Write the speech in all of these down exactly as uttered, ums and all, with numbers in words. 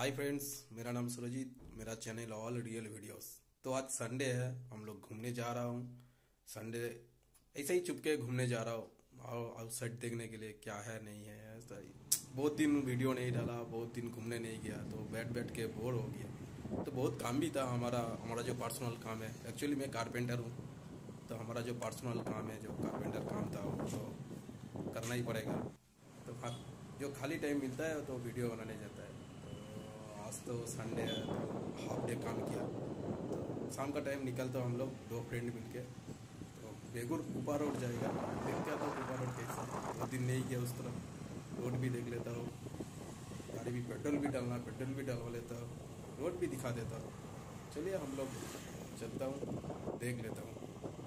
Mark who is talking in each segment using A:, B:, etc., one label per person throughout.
A: Hi friends, मेरा नाम सुरजीत, मेरा चैनल ऑल रियल वीडियोस। तो आज संडे है, हम लोग घूमने जा रहा हूँ। संडे ऐसे ही चुपके घूमने जा रहा हूँ और आउटसाइड देखने के लिए क्या है नहीं है। ऐसा ही बहुत दिन वीडियो नहीं डाला, बहुत दिन घूमने नहीं गया, तो बैठ बैठ के बोर हो गया। तो बहुत काम भी था हमारा हमारा जो पर्सनल काम है। एक्चुअली मैं कारपेंटर हूँ, तो हमारा जो पर्सनल काम है, जो कारपेंटर काम था, वो तो करना ही पड़ेगा। तो हाँ, जो खाली टाइम मिलता है तो वीडियो बनाने जाता है। तो आज तो संडे है, तो हाफ डे काम किया। तो शाम का टाइम निकलते हम लोग दो फ्रेंड मिलके तो बेगुर कुपा रोड जाएगा। देखते आता हूँ कुपा रोड कैसा है। दो दिन नहीं गया उस तरफ, रोड भी देख लेता हूँ। गाड़ी भी पेट्रोल भी डालना, पेट्रोल भी डलवा लेता हूँ, रोड भी दिखा देता हूँ। चलिए हम लोग चलता हूँ, देख लेता हूँ।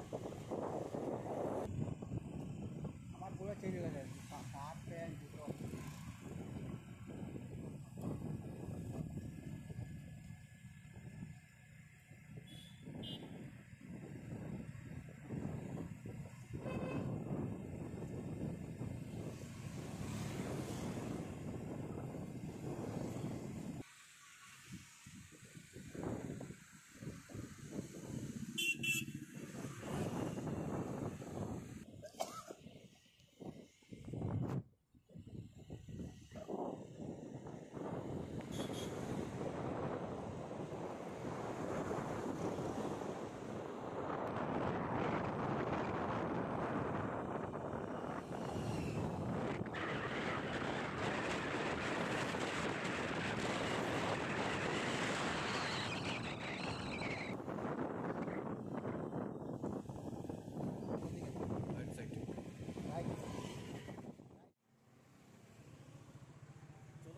B: हमारे पूरा चेंज हो जाए सात पे दूसरा
A: राइट साइड चलो।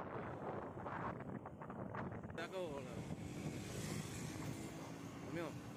A: Đã có là, đúng không?